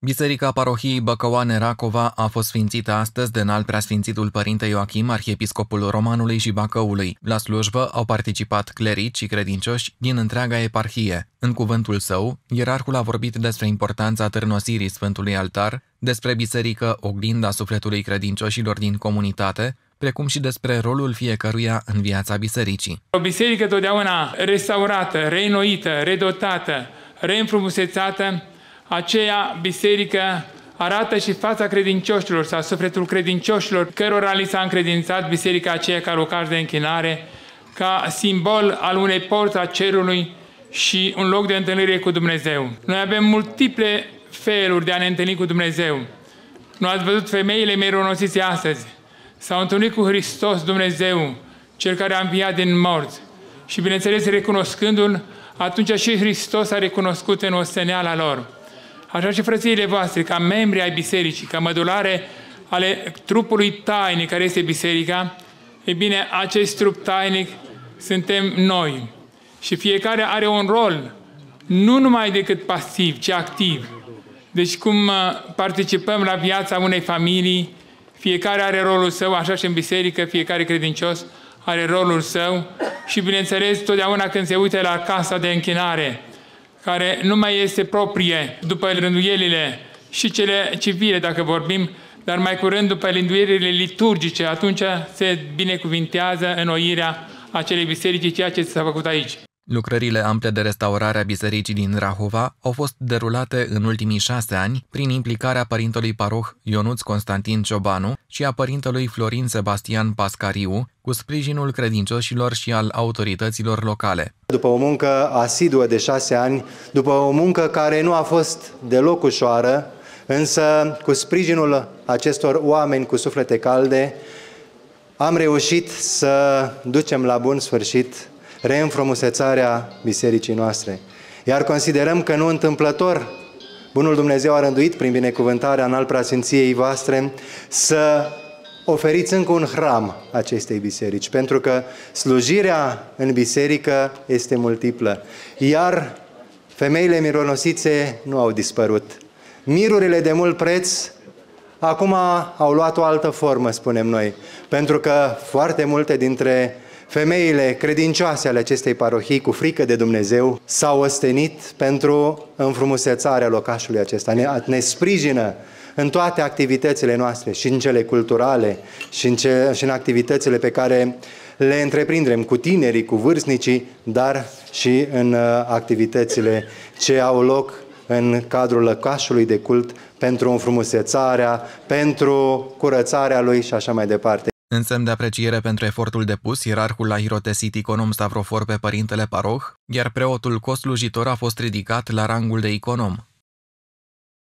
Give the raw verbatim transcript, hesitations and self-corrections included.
Biserica Parohiei Băcăoane Racova a fost sfințită astăzi de înalt preasfințitul Părinte Ioachim, arhiepiscopul Romanului și Bacăului. La slujbă au participat clerici și credincioși din întreaga eparhie. În cuvântul său, ierarhul a vorbit despre importanța târnosirii Sfântului Altar, despre biserică oglinda sufletului credincioșilor din comunitate, precum și despre rolul fiecăruia în viața bisericii. O biserică totdeauna restaurată, reînnoită, redotată, reînfrumusețată, aceea biserică arată și fața credincioșilor sau sufletul credincioșilor cărora li s-a încredințat biserica aceea ca locaș de închinare, ca simbol al unei porți a cerului și un loc de întâlnire cu Dumnezeu. Noi avem multiple feluri de a ne întâlni cu Dumnezeu. Nu ați văzut femeile mironosițe astăzi? S-au întâlnit cu Hristos Dumnezeu, Cel care a înviat din morți. Și bineînțeles, recunoscându-L, atunci și Hristos a recunoscut în osteneala lor. Așa și frățiile voastre, ca membri ai bisericii, ca mădulare ale trupului tainic care este biserica, e bine, acest trup tainic suntem noi. Și fiecare are un rol, nu numai decât pasiv, ci activ. Deci cum participăm la viața unei familii, fiecare are rolul său, așa și în biserică, fiecare credincios are rolul său și, bineînțeles, totdeauna când se uită la casa de închinare, care nu mai este proprie după rânduielile și cele civile, dacă vorbim, dar mai curând după rânduielile liturgice, atunci se binecuvintează înnoirea acelei biserici, ceea ce s-a făcut aici. Lucrările ample de restaurare a bisericii din Rahova au fost derulate în ultimii șase ani prin implicarea părintelui paroh Ionuț Constantin Ciobanu și a părintelui Florin Sebastian Pascariu, cu sprijinul credincioșilor și al autorităților locale. După o muncă asiduă de șase ani, după o muncă care nu a fost deloc ușoară, însă cu sprijinul acestor oameni cu suflete calde, am reușit să ducem la bun sfârșit reînfrumusețarea bisericii noastre. Iar considerăm că nu întâmplător Bunul Dumnezeu a rânduit prin binecuvântarea înalt preasfinției voastre să oferiți încă un hram acestei biserici, pentru că slujirea în biserică este multiplă. Iar femeile mironosițe nu au dispărut. Mirurile de mult preț acum au luat o altă formă, spunem noi, pentru că foarte multe dintre femeile credincioase ale acestei parohii, cu frică de Dumnezeu, s-au ostenit pentru înfrumusețarea locașului acesta. Ne, ne sprijină în toate activitățile noastre, și în cele culturale, și în, ce, și în activitățile pe care le întreprindem cu tinerii, cu vârstnicii, dar și în activitățile ce au loc în cadrul locașului de cult pentru înfrumusețarea, pentru curățarea lui și așa mai departe. În semn de apreciere pentru efortul depus, ierarhul a hirotesit iconom Stavrofor pe părintele paroh, iar preotul coslujitor a fost ridicat la rangul de iconom.